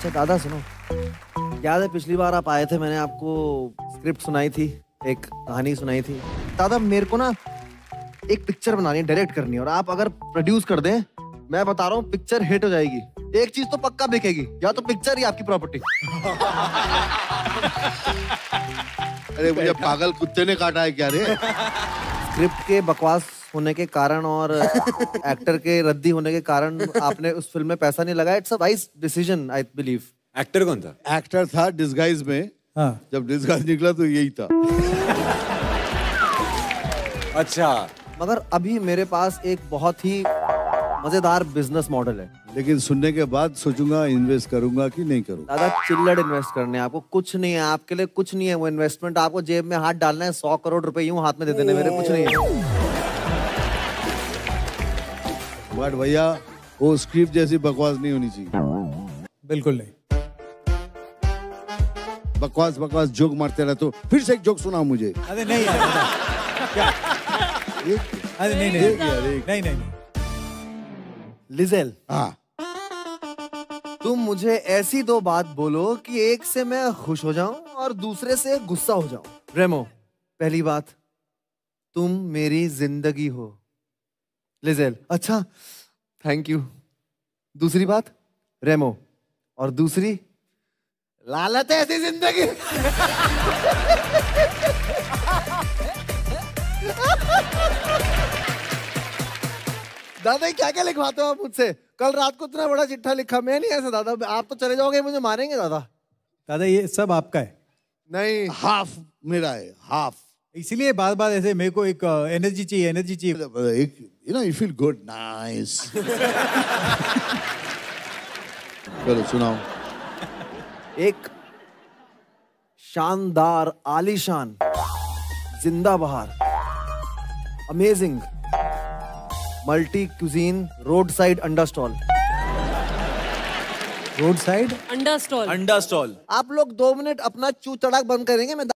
अच्छा दादा सुनो, याद है पिछली बार आप आए थे, मैंने आपको स्क्रिप्ट सुनाई थी, एक कहानी सुनाई थी। दादा मेरे को ना एक पिक्चर बनानी है, डायरेक्ट करनी है, और आप अगर प्रोड्यूस कर दें, मैं बता रहा हूँ पिक्चर हिट हो जाएगी। एक चीज तो पक्का बिकेगी, या तो पिक्चर या आपकी प्रॉपर्टी। अरे मुझे पागल कुत्ते ने काटा है क्या रे? स्क्रिप्ट के बकवास होने के कारण और एक्टर के रद्दी होने के कारण आपने उस फिल्म में पैसा नहीं लगाया। It's a wise decision I believe. Actor कौन था? एक्टर था डिस्गाइज में। हाँ। जब डिस्गाइज निकला तो यही था। अच्छा, मगर अभी मेरे पास एक बहुत ही मजेदार बिजनेस मॉडल है। लेकिन सुनने के बाद सोचूंगा इन्वेस्ट करूंगा कि नहीं करूंगा। दादा चिल्लड़ इन्वेस्ट करने हैं आपको, कुछ नहीं है आपके लिए, कुछ नहीं है वो इन्वेस्टमेंट। आपको जेब में हाथ डालना है, 100 करोड़ रुपए यूं हाथ में दे देने, मेरे कुछ नहीं है। बट भैया वो स्क्रिप्ट जैसी बकवास नहीं होनी चाहिए। बिल्कुल नहीं। बकवास बकवास जोक मारते रहते हो। फिर से एक जोक सुनाओ मुझे। अरे नहीं यार, क्या? अरे नहीं नहीं नहीं नहीं नहीं। लिजेल, हाँ, तुम मुझे ऐसी दो बात बोलो कि एक से मैं खुश हो जाऊं और दूसरे से गुस्सा हो जाऊं। रेमो, पहली बात, तुम मेरी जिंदगी हो। लिजेल, अच्छा थैंक यू। दूसरी बात, रेमो, और दूसरी, लालत है ऐसी जिंदगी। दादा क्या क्या लिखवाते हो आप मुझसे? कल रात को इतना बड़ा चिट्ठा लिखा, मैं नहीं ऐसा दादा, आप तो चले जाओगे, मुझे मारेंगे दादा। दादा ये सब आपका है। नहीं, हाफ मेरा है, हाफ। इसीलिए बार बार ऐसे मेरे को एक एनर्जी चाहिए, एनर्जी चाहिए। एक you know you feel good, nice. चलो सुनाओ। एक शानदार आलीशान जिंदा बहार amazing multi cuisine road side अंडा स्टॉल। रोड साइड अंडा स्टॉल। अंडा स्टॉल। आप लोग 2 मिनट अपना चू तड़ाक बंद करेंगे, मैं